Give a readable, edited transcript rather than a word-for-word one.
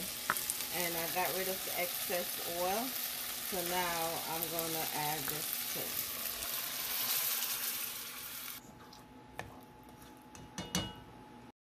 and I got rid of the excess oil. So now I'm going to add this to it.